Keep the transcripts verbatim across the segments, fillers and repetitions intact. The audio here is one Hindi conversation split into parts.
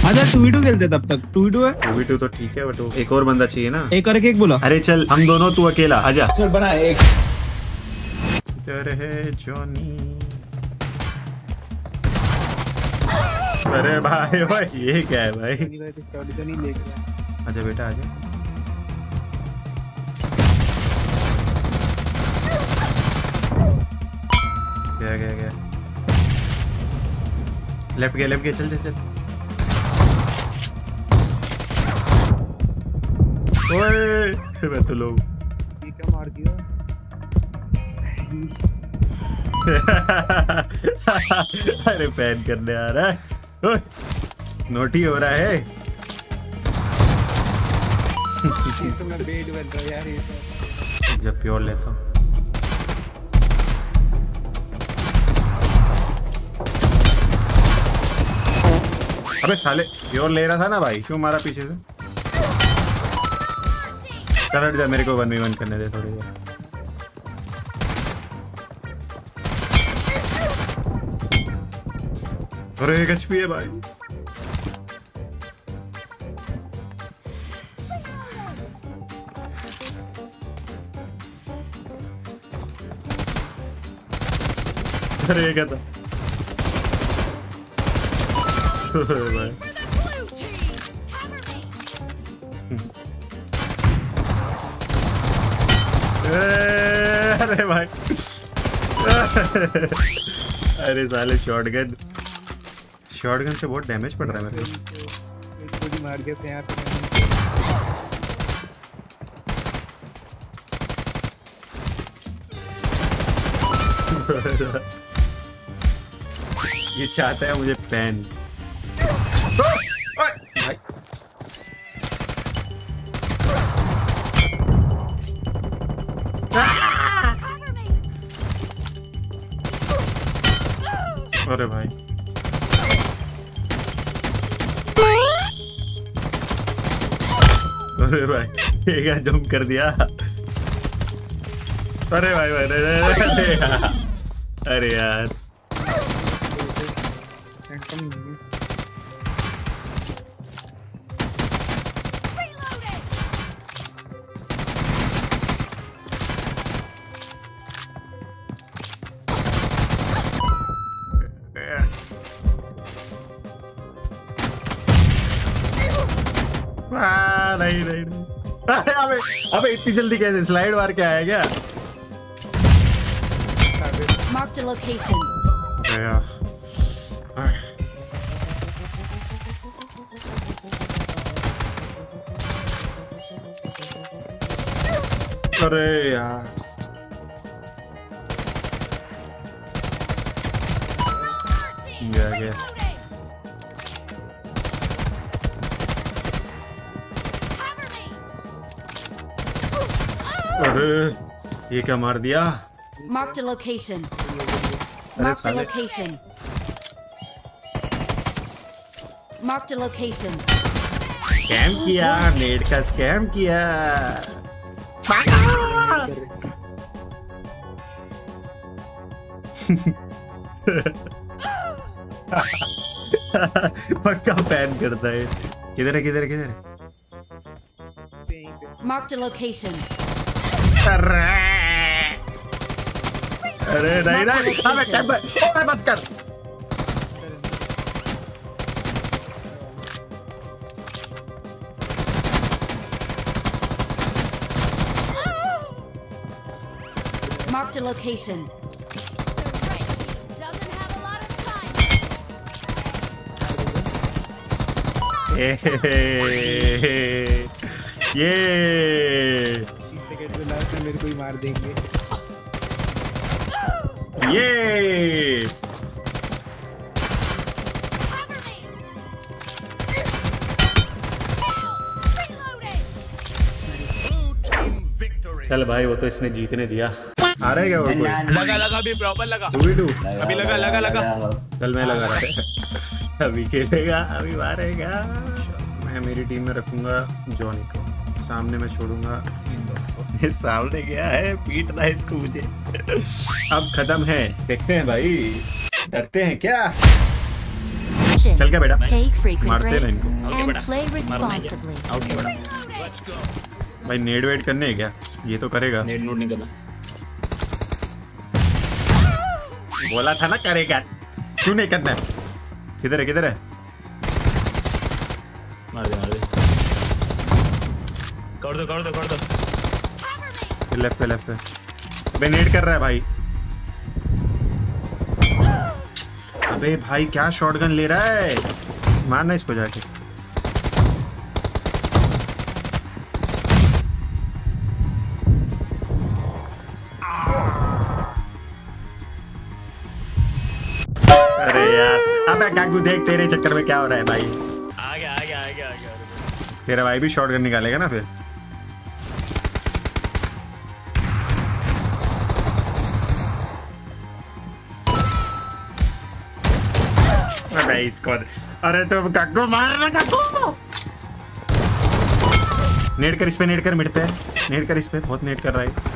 अच्छा टू वी टू खेलते तब तक। टू वी टू है, टू वी टू तो ठीक है बट एक और बंदा चाहिए ना। एक करके एक बोला। अरे चल हम दोनों, तू अकेला आजा। चल बना एक। इधर है जॉनी। अरे भाई भाई ये क्या है भाई? अच्छा बेटा आजा। गया गया गया लेफ्ट गया लेफ्ट गया चल चल चल। ओए मैं तो लोग ये क्या मार दिया। अरे पैन करने आ रहा है। ओए नोटी हो रहा है। तो मैं बेड बन रहा यार ये तो। जब प्योर लेता हूँ। अबे साले प्योर ले रहा था ना भाई, क्यों मारा पीछे से? चल हट जा, मेरे को वन वी वन करने दे थोड़ी देर। अरे एक एचपी है भाई। अरे क्या था भाई। अरे भाई अरे साले शॉटगन शॉटगन से बहुत डैमेज पड़ रहा है मेरे को। मार गया थे यार। ये चाहता है मुझे पेन। अरे भाई अरे भाई ये क्या जंप कर दिया। अरे भाई भाई अरे अरे यार अरे यार नहीं नहीं नहीं अबे अबे अबे इतनी जल्दी कैसे स्लाइड मार के आया क्या? Marked a location. अरे यार गया गया। अरे ये क्या मार दिया? Marked a location. Marked a location. Marked a location. Scam किया, नेट का स्कैम किया। पक्का पैन करता है। किधर है किधर है किधर है? Marked a location. अरे अरे नहीं नहीं अबे टेम्पर ओए बच कर। Marked a location. ये मेरे को ही मार देंगे। ये चल भाई वो तो इसने जीतने दिया। आ रहा है क्या और कोई? लगा लगा भी प्रॉपर लगा। टू वी टू अभी लगा लगा लगा। चल मैं लगा रहा है। अभी खेलेगा अभी मारेगा। मैं मेरी टीम में रखूंगा जॉनी को, सामने मैं छोड़ूंगा इन दोनों को। सामने गया है पीट रहा है इसको मुझे। अब खत्म है, देखते हैं भाई, डरते हैं क्या? location. चल क्या बेटा? Take frequent मारते हैं breaks इनको। Okay, and बेटा। play मारना है responsibly. क्या? ओके बेटा। भाई नेड वेट करने है क्या? ये तो करेगा। नेट नोट नहीं करना। बोला था ना करेगा। क्यों नहीं करना? किधर है किधर है? मार दे मार दे। कर दो कर दो कर दो। लेफ्ट पे लेफ्ट पे। बे नेड कर रहा है भाई। अबे भाई क्या शॉटगन ले रहा है? मारना इसको जाके। अरे यार, अबे काकू देख तेरे चक्कर में क्या हो रहा है भाई। आ गया आ गया आ गया आ गया। तेरा भाई भी शॉटगन निकालेगा ना फिर। अबे इसको, अरे तो काकू मारना काकू। नेट कर इस पे, नेट कर मिड पे, नेट कर इस पे, बहुत नेट कर रहा है।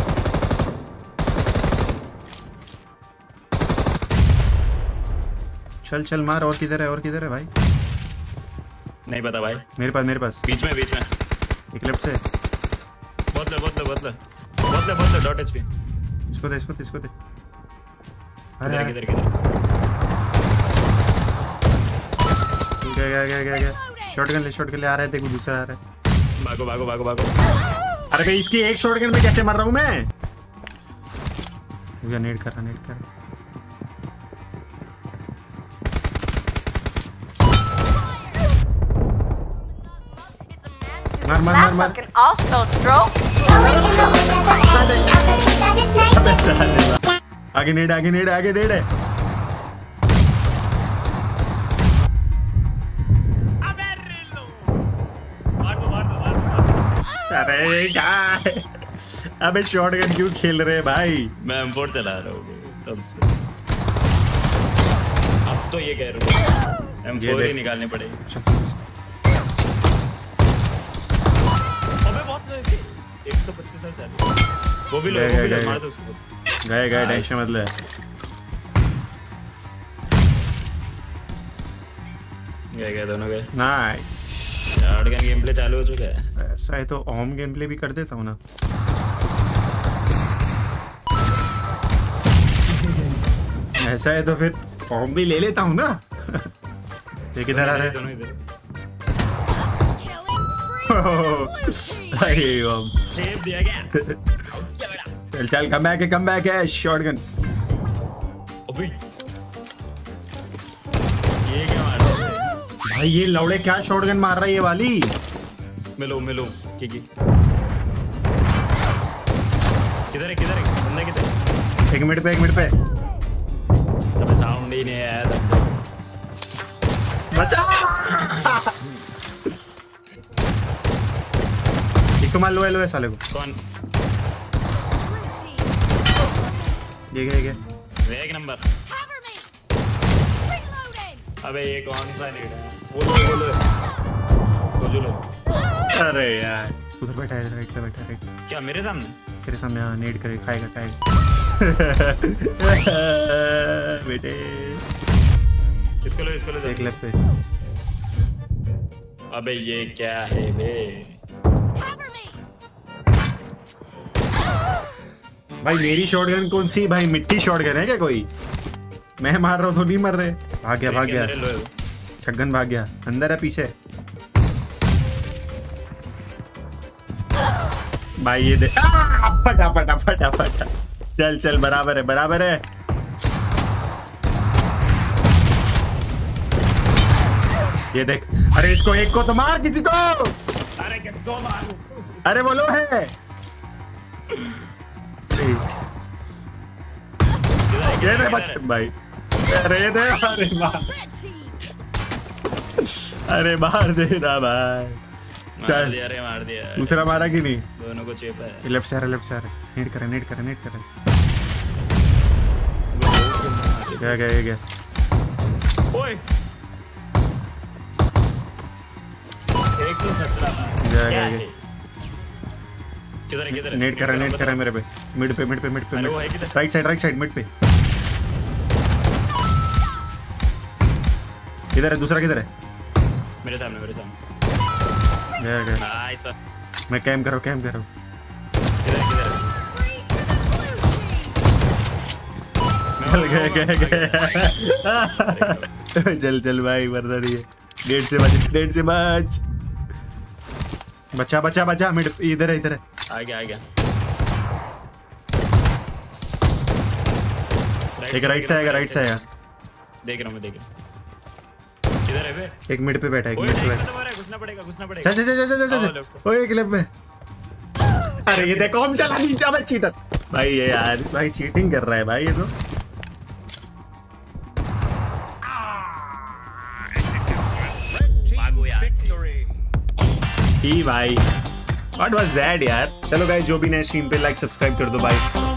चल चल मार। और किधर है और किधर है भाई? नहीं पता भाई। मेरे पास मेरे पास बीच में बीच में। एक लेफ्ट से। बहुत ले बहुत ले बहुत ले बहुत ले बहुत ले डॉट एचपी। इसको दे इसको दे इसको दे। अरे किधर अरे किधर किधर। गया गया गया गया गया। शॉटगन ले शॉटगन ले। आ रहा है देखो, दूसरा आ रहा है। भागो भागो भागो भागो। अरे भाई इसकी एक शॉटगन में कैसे मर रहा हूँ मैं? भैया नेट कर रहा नेट कर रहा। मार मार मार मार। Can also stroke. आगे नेट आगे नेट आगे नेट है। अरे क्या? अबे शॉटगन क्यों खेल रहे हैं भाई? मैं एम फोर चला रहा हूँ तब से। अब तो ये कह रहा हूँ एम फोर ही निकालने पड़ेगी। अबे बहुत लो है। एक सौ पच्चीस चल रहा है। वो भी लो वो भी लो मार दो उसको। गए गए टेंशन मत ले। गए गए दोनों गए। नाइस। शॉटगन गेम प्ले चालू हो चुका है। ऐसा है तो होम गेम प्ले भी कर देता हूँ ना। ऐसा है तो फिर होम भी ले लेता हूँ ना। ये किधर आ रहा है? दोनों इधर। अरे ओम सेव दिया गया। चल चल कम बैक है कम बैक है शॉटगन। अबे ये क्या मार रहा है? भाई ये लौड़े क्या शॉटगन मार रहा है ये वाली? मिलो मिलो किकी। किधर है किधर है बंदा किधर है? एक मिनट पे एक मिनट पे। अबे साउंड ही नहीं आया था। बचा। इसको मार लो लो है साले को। कौन? ये गया ये गया। एक नंबर। अबे ये कौन सा लीड है? बोलो बोलो बोलो लो। अरे यार उधर बैठा है राइट पे बैठा है राइट। क्या मेरे सामने? तेरे सामने हाँ नेट करे खाएगा खाएगा। बेटे इसको लो इसको लो। एक लेफ्ट पे। अबे ये क्या है बे? भाई मेरी शॉटगन कौन सी भाई? मिट्टी शॉटगन है क्या कोई? मैं मार रहा हूँ तो नहीं मर रहे। भाग गया भाग गया। छगन भाग गया। अंदर है पीछे। भाई ये दे। फटा फटा फटा फटा। चल चल बराबर है बराबर है। ये देख। अरे इसको एक को तो मार किसी को। अरे किसको मारूं? अरे वो लो है। ये दे बचन भाई। अरे दे अरे मार। अरे मार दे ना भाई। मार दिया रे मार दिया। दूसरा मारा कि नहीं? दोनों को चेपा है। लेफ्ट से आ रहा लेफ्ट से आ रहा। नेट करे नेट करे नेट करे। गया गया गया। ओए एक सौ सत्रह। गया गया गया। किधर है किधर है? नेट करा नेट करा मेरे पे। मिड पे मिड पे मिड पे अरे वो है किधर? Right side right side mid पे। इधर है, दूसरा किधर है? मेरे सामने मेरे सामने गया गया। नाइस। मैं कैम कर रहा हूँ, कैम कर रहा हूँ। किधर किधर गया गया गया। चल चल भाई, वरना नहीं है। गेट से बच, गेट से बच। बचा बचा बचा। मिड इधर है, इधर है। आ गया आ गया। एक राइट से आएगा, राइट से आएगा। देख रहा हूँ मैं, देख रहा हूँ। किधर है बे? एक मिड पे बैठा है, एक ओए मिड पे नहीं, बैठा खत्म हो रहा है, घुसना पड़ेगा घुसना पड़ेगा। है। चल चल चल चल चल चल। ओए क्लिप में। अरे ये देखो, हम चला नीचे में। चीटर भाई, ये यार भाई चीटिंग कर रहा है भाई ये तो। भागो यार। ही भाई, व्हाट वाज दैट यार। चलो गाइस, जो भी नए स्ट्रीम पे लाइक सब्सक्राइब कर दो भाई।